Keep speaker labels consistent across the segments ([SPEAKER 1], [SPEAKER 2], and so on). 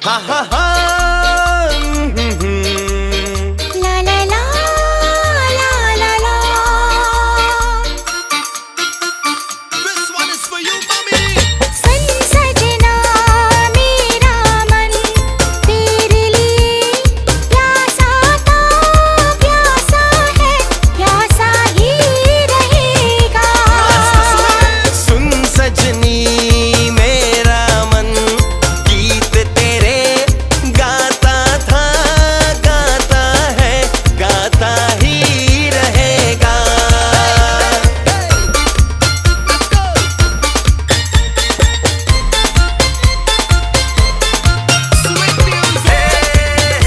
[SPEAKER 1] हा हा हा
[SPEAKER 2] ला ला ला ला ला ला।
[SPEAKER 1] This one is for you, mommy.
[SPEAKER 2] सन सजना मेरा मन तेरे लिए प्यासा था, प्यासा है, प्यासा ही रहेगा।
[SPEAKER 1] सुन सजनी मेरा मन गीत तेरे गाता था, गाता है, गाता ही रहेगा। Sweet music.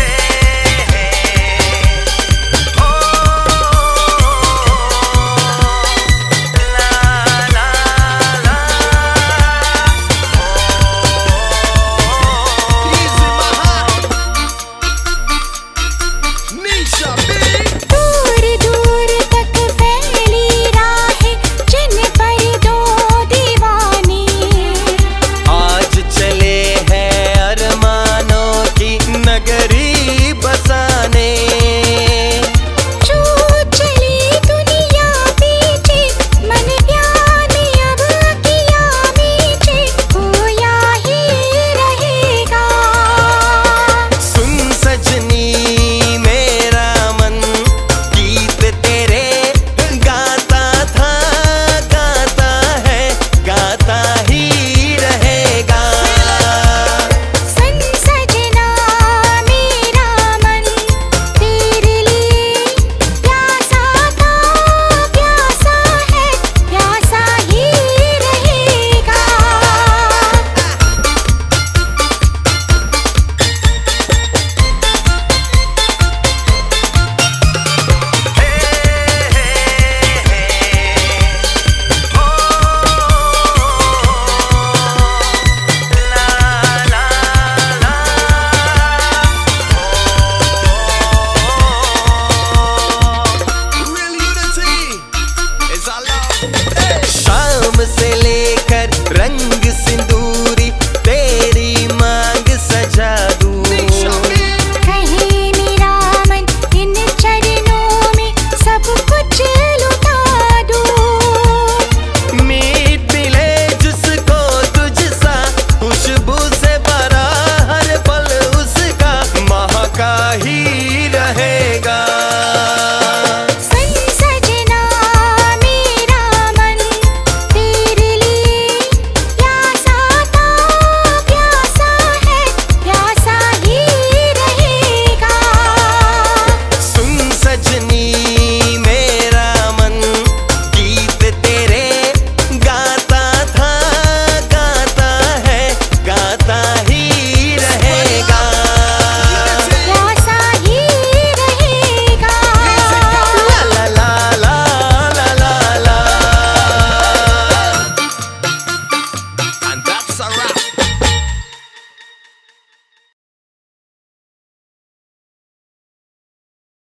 [SPEAKER 1] Easy, maha. Nisha, big.
[SPEAKER 2] दूर दूर तक फैली राहें जिन पर दो दीवाने,
[SPEAKER 1] आज चले हैं अरमानों की नगरी बसाने।
[SPEAKER 2] जो चली दुनिया पीछे मन प्यार में अब किया मीठे खोया ही रहेगा।
[SPEAKER 1] सुन सजनी मेरा मन गीत तेरे गाता था, गाता है, गाता ही रहेगा।
[SPEAKER 2] सन सजना मेरा मन तेरे लिए प्यासा था, प्यासा है, प्यासा ही रहेगा।
[SPEAKER 1] शाम से